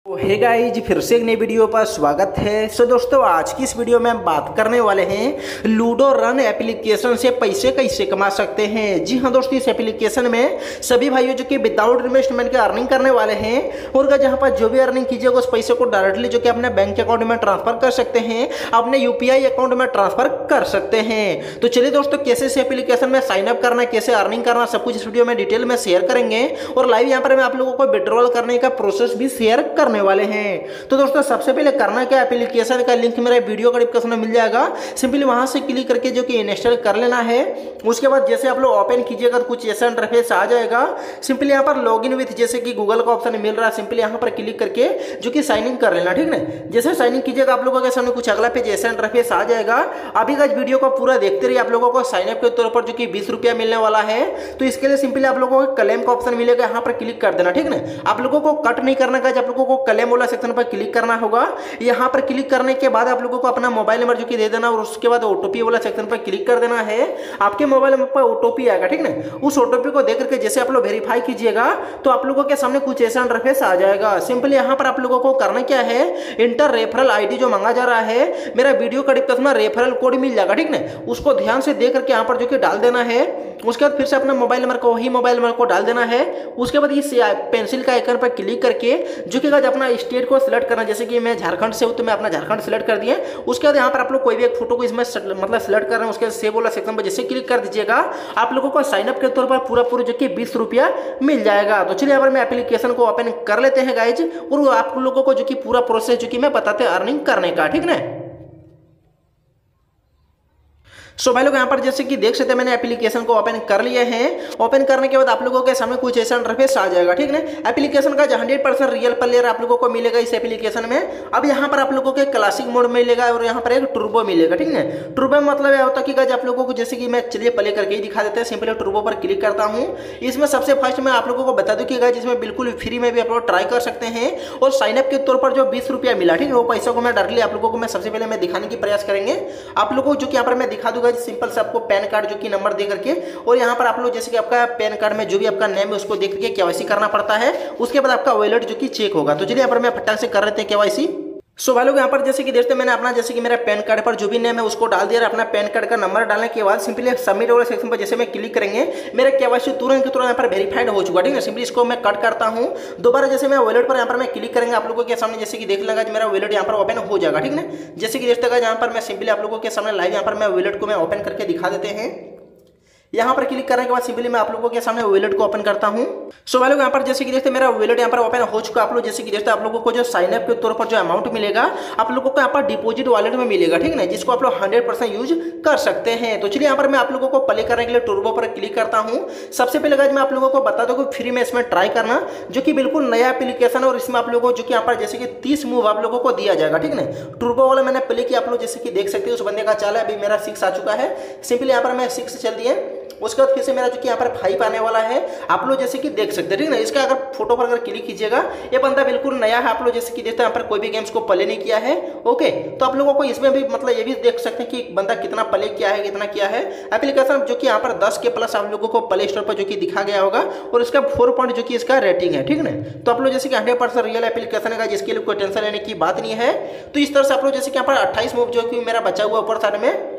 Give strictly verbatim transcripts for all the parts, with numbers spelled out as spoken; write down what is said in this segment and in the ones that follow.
Hey guys, फिर से एक नई वीडियो पर स्वागत है। सो दोस्तों, आज की इस वीडियो में हम बात करने वाले हैं लूडो रन एप्लीकेशन से पैसे कैसे कमा सकते हैं। जी हाँ दोस्तों, इस एप्लीकेशन में सभी भाइयों जो कि विदाउट इन्वेस्टमेंट के अर्निंग करने वाले हैं और जहाँ पर जो भी अर्निंग कीजिएगा उस पैसे को डायरेक्टली जो कि अपने बैंक अकाउंट में ट्रांसफर कर सकते हैं, अपने यूपीआई अकाउंट में ट्रांसफर कर सकते हैं। तो चलिए दोस्तों, कैसे इस एप्लीकेशन में साइन अप करना, कैसे अर्निंग करना, सब कुछ इस वीडियो में डिटेल में शेयर करेंगे और लाइव यहाँ पर मैं आप लोगों को विड्रॉल करने का प्रोसेस भी शेयर करने वाले हैं। तो दोस्तों, सबसे पहले करना क्या, एप्लीकेशन का लिंक मेरे वीडियो का डिस्क्रिप्शन में मिल जाएगा। सिंपली वहां से क्लिक करके जो कि इंस्टॉल कर लेना है। उसके बाद जैसे आप लोग ओपन कीजिएगा तो कुछ ऐसा इंटरफेस आ जाएगा। सिंपली यहाँ पर लॉगिन विथ जैसे कि गूगल का ऑप्शन मिल रहा है, सिंपली यहाँ पर क्लिक करके जो कि साइन इन कर लेना, ठीक ना। जैसे साइन इन कीजिएगा आप लोगों के सामने कुछ अगला पेज ऐसा इंटरफेस आ जाएगा। अभी का वीडियो को पूरा देखते रहिए, आप लोगों को साइन अप के तौर पर जो कि बीस रुपया मिलने वाला है। तो इसके लिए सिंपली आप लोगों को क्लेम का ऑप्शन मिलेगा, यहाँ पर क्लिक कर देना, ठीक ना। आप लोगों को कट नहीं करना है, आप लोगों को क्लेम वाला सेक्शन पर क्लिक करना होगा। यहां पर क्लिक करने के बाद आप लोगों को अपना मोबाइल नंबर जो कि दे देना और उसके बाद ओटीपी वाला सेक्शन पर क्लिक कर देना है। आपके मोबाइल नंबर पर ओटीपी आएगा, ठीक ना। उस ओटीपी को देकर के जैसे आप लोग वेरीफाई कीजिएगा तो आप लोगों के सामने कुछ ऐसा इंटरफेस आ जाएगा। सिंपली यहां पर आप लोगों को करना क्या है, इंटर रेफरल आईडी जो मांगा जा रहा है, मेरा वीडियो का डिस्क्रिप्शन में रेफरल कोड मिल जाएगा, ठीक ना। उसको ध्यान से देख करके यहां पर जो कि डाल देना है। उसके बाद फिर से अपना मोबाइल नंबर को वही मोबाइल नंबर को डाल देना है। उसके बाद इस पेंसिल का आइकन पर क्लिक करके जो कि अपना स्टेट को सिलेक्ट करना, जैसे कि मैं झारखंड से हूं तो मैं अपना झारखंड सिलेक्ट कर दिए। उसके बाद यहाँ पर आप लोग कोई भी एक फोटो को इसमें मतलब सिलेक्ट कर रहे हैं, उसके सेव वाला सेक्शन पर जैसे क्लिक कर दीजिएगा आप लोगों को साइन अप के तौर पर पूरा पूरा जो कि बीस रुपया मिल जाएगा। तो चलिए यहाँ पर मैं एप्लीकेशन को ओपन कर लेते हैं गाइज और आप लोगों को जो कि पूरा प्रोसेस जो कि मैं बताते हैं अर्निंग करने का, ठीक ना। सो भाई लोग यहाँ पर जैसे कि देख सकते हैं मैंने एप्लीकेशन को ओपन कर लिया है। ओपन करने के बाद आप लोगों के सामने कुछ ऐसा इंटरफेस आ जाएगा, ठीक ना। एप्लीकेशन का हंड्रेड परसेंट रियल प्लेयर आप लोगों को मिलेगा इस एप्लीकेशन में। अब यहाँ पर आप लोगों के क्लासिक मोड मिलेगा और यहाँ पर एक टर्बो मिलेगा, ठीक ना। टर्बो मतलब यह होता है कि आप लोगों को जैसे कि मैं चलिए प्ले करके ही दिखा देते हैं। सिंपली टर्बो पर क्लिक करता हूँ। इसमें सबसे फर्स्ट मैं आप लोगों को बता दूं कि गाइस इसमें बिल्कुल फ्री में भी आप लोग ट्राई कर सकते हैं और साइन अप के तौर पर जो बीस रुपया मिला, ठीक है, वो पैसा को मैं डायरेक्टली आप लोगों को मैं सबसे पहले मैं दिखाने की प्रयास करेंगे आप लोगों को, जो कि यहाँ पर मैं दिखा दूंगा सिंपल से आपको पैन कार्ड जो कि नंबर दे करके और यहाँ पर आप लोग जैसे कि आपका पैन कार्ड में जो भी आपका नेम है उसको देख करके केवाईसी करना पड़ता है। उसके बाद आपका वॉलेट जो कि चेक होगा। तो चलिए यहाँ पर मैं फटाक से कर लेते हैं केवाईसी। सो भाई लोग यहाँ पर जैसे कि देखते हैं मैंने अपना जैसे कि मेरा पैन कार्ड पर जो भी नेम है उसको डाल दिया। अपना पैन कार्ड का नंबर डालने के बाद सिंपली सबमिट वाले सेक्शन पर जैसे मैं क्लिक करेंगे मेरा केवाईसी तुरंत के तुरंत यहाँ पर वेरीफाइड हो चुका, ठीक है। सिंपली इसको मैं कट करता हूँ। दोबारा जैसे मैं वॉलेट पर यहाँ पर मैं क्लिक करेंगे आप लोगों के सामने जैसे कि देख लगा मेरा वॉलेट यहाँ पर ओपन हो जाएगा, ठीक है। जैसे कि देखते हैं यहाँ पर मैं सिंपली आप लोगों के सामने लाइव यहाँ पर मैं वॉलेट को मैं ओपन करके दिखा देते हैं। यहाँ पर क्लिक करने के बाद सिंपली मैं आप लोगों के सामने वॉलेट को ओपन करता हूँ। सो भाई लोग यहाँ पर जैसे कि देखते हैं मेरा वॉलेट यहाँ पर ओपन हो चुका। आप लोग जैसे कि देखते हैं आप लोगों को जो साइन अप के तौर पर जो अमाउंट मिलेगा आप लोगों को यहाँ पर डिपॉजिट वॉलेट में मिलेगा, ठीक है, जिसको आप लोग हंड्रेड परसेंट यूज कर सकते हैं। तो चलिए यहाँ पर मैं आप लोगों को प्ले करने के लिए टर्बो पर क्लिक करता हूँ। सबसे पहले गाइस मैं आप लोगों को बता दूं कि फ्री में इसमें ट्राई करना, जो कि बिल्कुल नया एप्लीकेशन है और इसमें आप लोगों को जो कि यहाँ पर जैसे कि तीस मूव आप लोगों को दिया जाएगा, ठीक है। टर्बो वाला मैंने प्ले किया, आप लोग जैसे कि देख सकते हैं उस बंदे का चाल है। अभी मेरा सिक्स आ चुका है। सिंपली यहाँ पर मैं सिक्स चल दिए। उसके बाद फिर से मेरा जो कि यहाँ पर फाइव आने वाला है, आप लोग जैसे कि देख सकते हैं, ठीक है। इसका अगर फोटो पर अगर क्लिक कीजिएगा ये बंदा बिल्कुल नया है। आप लोग जैसे कि देखते हैं यहाँ पर कोई भी गेम्स को प्ले नहीं किया है, ओके। तो आप लोगों को इसमें भी मतलब ये भी देख सकते हैं कि बंदा कितना प्ले किया है, कितना किया है। एप्लीकेशन जो कि यहाँ पर दस के प्लस आप लोगों को प्ले स्टोर पर जो कि दिखा गया होगा और इसका फोर पॉइंट जो कि इसका रेटिंग है, ठीक है। तो आप लोग जैसे कि हंड्रेड परसेंट रियल एप्लीकेशन है जिसके लिए कोई टेंशन लेने की बात नहीं है। तो इस तरह से आप लोग जैसे कि यहाँ पर अट्ठाईस मूव जो कि मेरा बचा हुआ ऊपर साइड में,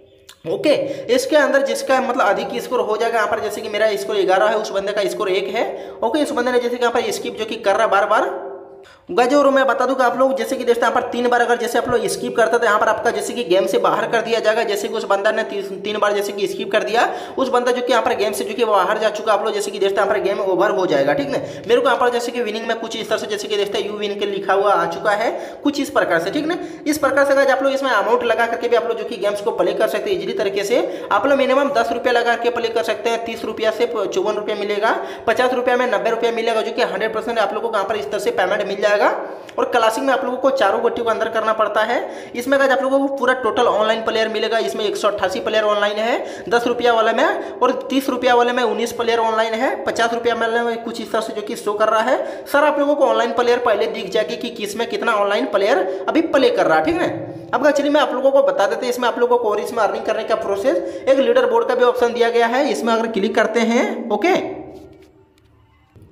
ओके okay, इसके अंदर जिसका मतलब अधिक स्कोर हो जाएगा। यहाँ पर जैसे कि मेरा स्कोर ग्यारह है, उस बंदे का स्कोर एक है, ओके okay, इस बंदे ने जैसे कि यहाँ पर स्किप जो कि कर रहा बार बार गाइस। और मैं बता दूं कि आप लोग जैसे कि देखते हैं यहाँ पर तीन बार अगर जैसे आप लोग स्किप करते तो यहाँ पर आपका जैसे कि गेम से बाहर कर दिया जाएगा। जैसे कि उस बंदा ने ती, तीन बार जैसे कि स्किप कर दिया, उस बंदा जो कि यहाँ पर गेम से जो कि बाहर जा चुका, आप लोग जैसे कि देखते हैं यहाँ पर गेम ओवर हो जाएगा, ठीक है। मेरे को यहाँ पर जैसे कि विनिंग में कुछ इस तरह से जैसे कि देखते हैं यू विन के लिखा हुआ आ चुका है, कुछ इस प्रकार से, ठीक है। इस प्रकार से आप लोग इसमें अमाउंट लगा करके भी आप लोग जो कि गेम्स को प्ले कर सकते हैं इजीली तरीके से। आप लोग मिनिमम दस रुपया लगा के प्ले कर सकते हैं। तीस रुपया से चौवन रुपया मिलेगा, पचास रुपया में नब्बे रुपया मिलेगा, जो कि हंड्रेड परसेंट आप लोगों को यहाँ पर इस तरह से पेमेंट मिल जाएगा। और क्लासिक में आप लोगों को चारों गोटी को अंदर करना पड़ता है। इसमें अगर आप लोगों को पूरा टोटल ऑनलाइन प्लेयर मिलेगा। इसमें एक सौ अट्ठासी प्लेयर ऑनलाइन है दस रुपया वाले में, और तीस रुपया वाले में उन्नीस प्लेयर ऑनलाइन है, पचास रुपया वाले में कुछ इस तरह से जो कि शो कर रहा है। सर आप लोगों को ऑनलाइन प्लेयर पहले दिख जाएगी कि किसमें कितना ऑनलाइन प्लेयर अभी प्ले कर रहा है, ठीक है। अब चलिए मैं आप लोगों को बता देते हैं इसमें आप लोगों को और इसमें अर्निंग करने का प्रोसेस। एक लीडर बोर्ड का भी ऑप्शन दिया गया है, इसमें अगर क्लिक करते हैं, ओके।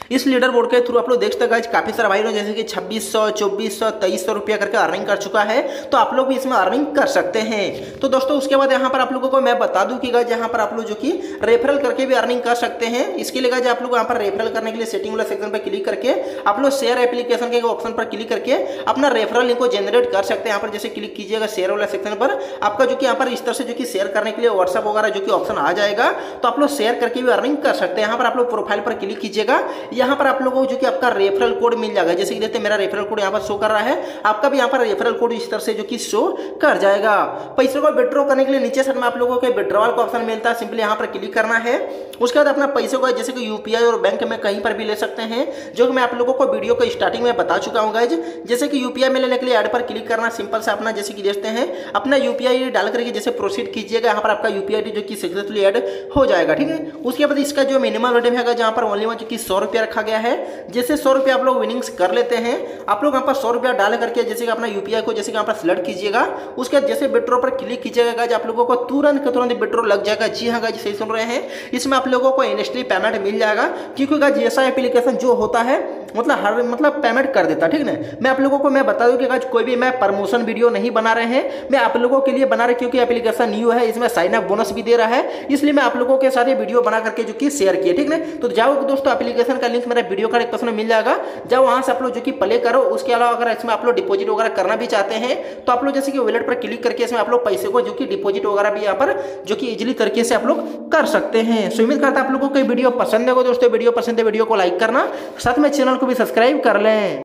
इस लीडर बोर्ड के थ्रू आप लोग देख सकते हैं काफी सारे भाई लोग जैसे कि छब्बीस सौ चौबीस सौ तेईस सौ रुपया करके अर्निंग कर चुका है, तो आप लोग भी इसमें अर्निंग कर सकते हैं। तो दोस्तों उसके बाद यहाँ पर आप लोगों को मैं बता दूं कि गाइस यहाँ पर आप लोग जो कि रेफरल करके भी अर्निंग कर सकते हैं। इसके लिए गाइस आप लोग यहाँ पर रेफरल करने के लिए सेटिंग वाला सेक्शन पर क्लिक करके आप लोग शेयर एप्लीकेशन के ऑप्शन पर क्लिक करके अपना रेफरल लिंक को जनरेट कर सकते हैं। यहाँ पर जैसे क्लिक कीजिएगा शेयर वाला सेक्शन पर, आपका जो कि यहाँ पर इस तरह से जो कि शेयर करने के लिए व्हाट्सएप वगैरह जो कि ऑप्शन आ जाएगा, तो आप लोग शेयर करके भी अर्निंग कर सकते हैं। यहाँ पर आप लोग प्रोफाइल पर क्लिक कीजिएगा, यहाँ पर आप लोगों को जो कि आपका रेफरल कोड मिल जाएगा। जैसे कि देखते हैं मेरा रेफरल कोड यहाँ पर शो कर रहा है, आपका भी यहाँ पर रेफरल कोड इस तरह से जो कि शो कर जाएगा। पैसे को विड्रॉ करने के लिए नीचे साइड में आप लोगों को विड्रॉल का ऑप्शन मिलता है, सिंपली यहाँ पर क्लिक करना है। उसके बाद अपना पैसे को जैसे कि यूपीआई और बैंक में कहीं पर भी ले सकते हैं, जो कि मैं आप लोगों को वीडियो को स्टार्टिंग में बता चुका हूँ गाइज। जैसे कि यूपीआई में लेने के लिए ऐड पर क्लिक करना, सिंपल से अपना जैसे कि देखते हैं अपना यूपीआई डाल करके जैसे प्रोसीड कीजिएगा, यहाँ पर आपका यूपीआई जो कि सक्सेसफुली ऐड हो जाएगा। ठीक है, उसके बाद इसका जो मिनिमम रेट है जहाँ पर ओनली जो कि सौ रुपया रखा गया है। जैसे सौ रुपया आप लोग विनिंग्स कर लेते हैं, आप लोग यहाँ पर सौ रुपया डाल करके जैसे कि अपना यूपीआई को जैसे यहाँ पर सिलेक्ट कीजिएगा, उसके बाद जैसे विड्रॉ पर क्लिक कीजिएगा गाइज, आप लोगों को तुरंत के तुरंत विड्रॉ लग जाएगा। जी हाँ गाइज, सही सुन रहे हैं, इसमें आप लोगों को इंस्टेंटली पेमेंट मिल जाएगा, क्योंकि गाइज ऐसा एप्लीकेशन जो होता है मतलब हर मतलब पेमेंट कर देता। ठीक है, मैं आप लोगों को मैं बता दूं कि गाइज कोई भी मैं प्रमोशन वीडियो नहीं बना रहे हैं, मैं आप लोगों के लिए बना रहे क्योंकि एप्लीकेशन न्यू है, इसमें साइन अप बोनस भी दे रहा है, इसलिए मैं आप लोगों के साथ ये वीडियो बना करके जो कि शेयर किया। ठीक है, तो जाओ दोस्तों, एप्लीकेशन का लिंक मेरा वीडियो का एक में मिल जाएगा, जाओ वहां से आप लोग जो कि प्ले करो। उसके अलावा अगर इसमें आप लोग डिपॉजिट वगैरह करना भी चाहते हैं, तो आप लोग जैसे कि वॉलेट पर क्लिक करके इसमें आप लोग पैसे को जो कि डिपॉजिट वगैरह भी यहाँ पर जो कि इजीली तरीके से आप लोग कर सकते हैं। सो उम्मीद करता है आप लोगों को वीडियो पसंद है दोस्तों। वीडियो पसंद है वीडियो को लाइक करना, साथ में चैनल को भी सब्सक्राइब कर लें।